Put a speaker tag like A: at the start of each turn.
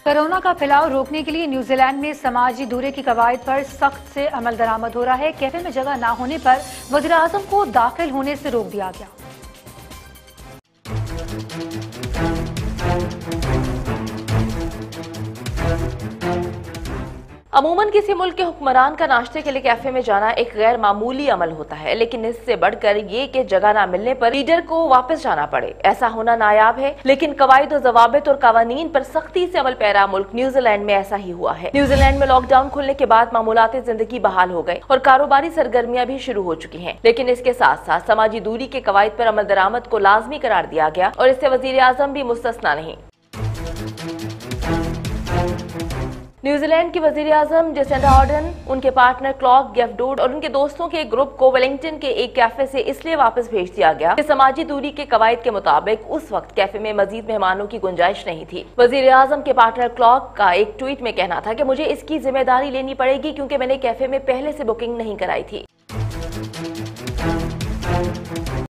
A: Corona का फैलाव रोकने के लिए न्यूजीलैंड में समाजी दूरी की कवायद पर सख्त से अमल दरामद हो रहा है। कैफे में जगह न होने पर वज़ीर-ए-आज़म को दाखिल होने से रोक दिया गया।
B: अमूमन किसी मुल्क के हुक्मरान का नाश्ते के लिए कैफे में जाना एक गैर मामूली अमल होता है, लेकिन इससे बढ़कर ये कि जगह ना मिलने पर लीडर को वापस जाना पड़े, ऐसा होना नायाब है। लेकिन कवायद और जवाबित और कवानीन पर सख्ती से अमल पैरा मुल्क न्यूजीलैंड में ऐसा ही हुआ है। न्यूजीलैंड में लॉकडाउन खुलने के बाद मामूलाती जिंदगी बहाल हो गए और कारोबारी सरगर्मियां भी शुरू हो चुकी हैं, लेकिन इसके साथ साथ समाजी दूरी के कवायद पर अमल दरामद को लाजमी करार दिया गया और इससे वज़ीर-ए-आज़म भी मुस्तस्ना नहीं। न्यूजीलैंड की वज़ीर-ए-आज़म जेसिंडा आर्डर्न, उनके पार्टनर क्लार्क गेफडोड और उनके दोस्तों के एक ग्रुप को वेलिंगटन के एक कैफे से इसलिए वापस भेज दिया गया कि समाजी दूरी के कवायद के मुताबिक उस वक्त कैफे में मजीद मेहमानों की गुंजाइश नहीं थी। वज़ीर-ए-आज़म के पार्टनर क्लार्क का एक ट्वीट में कहना था कि मुझे इसकी जिम्मेदारी लेनी पड़ेगी क्योंकि मैंने कैफे में पहले से बुकिंग नहीं कराई थी।